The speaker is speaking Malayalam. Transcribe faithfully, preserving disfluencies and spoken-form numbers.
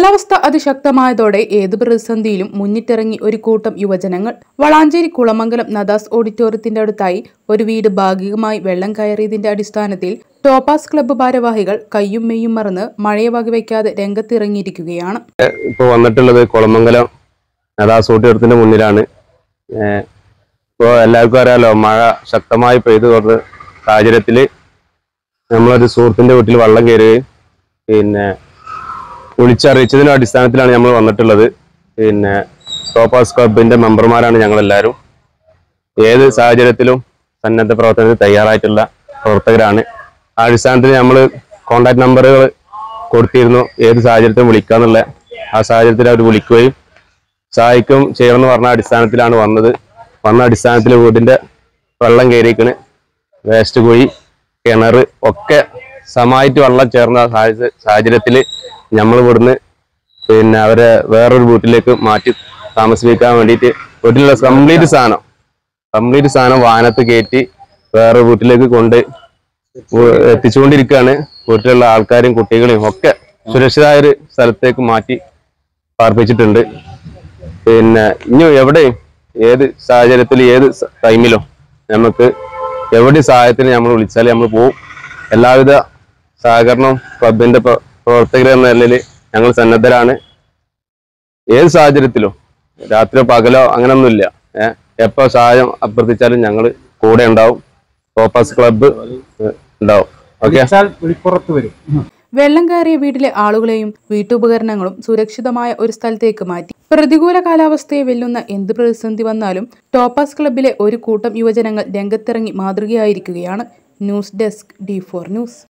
കാലാവസ്ഥ അതിശക്തമായതോടെ ഏത് പ്രതിസന്ധിയിലും മുന്നിട്ടിറങ്ങി ഒരു കൂട്ടം യുവജനങ്ങൾ. വളാഞ്ചേരി കുളമംഗലം നദാസ് ഓഡിറ്റോറിയത്തിന്റെ അടുത്തായി ഒരു വീട് ഭാഗികമായി വെള്ളം കയറിയതിന്റെ അടിസ്ഥാനത്തിൽ ടോപ്പാസ് ക്ലബ്ബ് ഭാരവാഹികൾ കയ്യും മെയ്യും മറന്ന് മഴയെ വകവയ്ക്കാതെ രംഗത്തിറങ്ങിയിരിക്കുകയാണ്. ഇപ്പോൾ വന്നിട്ടുള്ളത് കുളമംഗലം നദാസ് ഓഡിറ്റോറിയത്തിന്റെ മുന്നിലാണ്. ഇപ്പോൾ എല്ലാവർക്കും അറിയാലോ, മഴ ശക്തമായി പെയ്തു തുടർന്ന സാഹചര്യത്തിൽ നമ്മളൊരു സുഹൃത്തിന്റെ വീട്ടിൽ വെള്ളം കയറുകയും പിന്നെ വിളിച്ചറിയിച്ചതിന്റെ അടിസ്ഥാനത്തിലാണ് നമ്മൾ വന്നിട്ടുള്ളത്. പിന്നെ ടോപ്പാസ് ക്ലബിന്റെ മെമ്പർമാരാണ് ഞങ്ങളെല്ലാവരും. ഏത് സാഹചര്യത്തിലും സന്നദ്ധ പ്രവർത്തനത്തിന് തയ്യാറായിട്ടുള്ള പ്രവർത്തകരാണ്. ആ അടിസ്ഥാനത്തിൽ നമ്മൾ കോണ്ടാക്ട് നമ്പറുകൾ കൊടുത്തിരുന്നു, ഏത് സാഹചര്യത്തിലും വിളിക്കാന്നുള്ള. ആ സാഹചര്യത്തിൽ അവർ വിളിക്കുകയും സഹായിക്കും ചെയ്യണമെന്ന് പറഞ്ഞ അടിസ്ഥാനത്തിലാണ് വന്നത്. വന്ന അടിസ്ഥാനത്തിൽ വീടിന്റെ വെള്ളം കയറിയിരിക്കണ്, വേസ്റ്റ് കുഴി, കിണർ ഒക്കെ സമായിട്ട് വെള്ളം ചേർന്ന സാഹചര്യത്തിൽ നമ്മൾ ഇവിടുന്ന് പിന്നെ അവരെ വേറൊരു വീട്ടിലേക്ക് മാറ്റി താമസിപ്പിക്കാൻ വേണ്ടിയിട്ട് വീട്ടിലുള്ള കംപ്ലീറ്റ് സാധനം കംപ്ലീറ്റ് സാധനം വാഹനത്ത് കയറ്റി വേറെ വീട്ടിലേക്ക് കൊണ്ട് എത്തിച്ചുകൊണ്ടിരിക്കുകയാണ്. വീട്ടിലുള്ള ആൾക്കാരും കുട്ടികളെയും ഒക്കെ സുരക്ഷിതമായ ഒരു സ്ഥലത്തേക്ക് മാറ്റി പാർപ്പിച്ചിട്ടുണ്ട്. പിന്നെ ഇനി എവിടെയും ഏത് സാഹചര്യത്തിലും ഏത് ടൈമിലും നമുക്ക് എവിടെ സഹായത്തിന് നമ്മൾ വിളിച്ചാൽ നമ്മൾ പോവും. എല്ലാവിധ സഹകരണവും ക്ലബിന്റെ പ്രവർത്തകർ എന്ന നിലയിൽ ഞങ്ങൾ സന്നദ്ധരാണ്. ഏത് സാഹചര്യത്തിലും രാത്രിയോ പകലോ അങ്ങനൊന്നുമില്ല. ഏഹ് എപ്പോ സഹായം അഭ്യർത്ഥിച്ചാലും ഞങ്ങൾ കൂടെ ഉണ്ടാവും. ടോപ്പാസ് ക്ലബ്ബ് ഉണ്ടാവും. ഓക്കെ. വെള്ളം കയറിയ വീട്ടിലെ ആളുകളെയും വീട്ടുപകരണങ്ങളും സുരക്ഷിതമായ ഒരു സ്ഥലത്തേക്ക് മാറ്റി. പ്രതികൂല കാലാവസ്ഥയെ വെല്ലുന്ന എന്ത് പ്രതിസന്ധി വന്നാലും ടോപ്പാസ് ക്ലബ്ബിലെ ഒരു കൂട്ടം യുവജനങ്ങൾ രംഗത്തിറങ്ങി മാതൃകയായിരിക്കുകയാണ്. News desk D four news.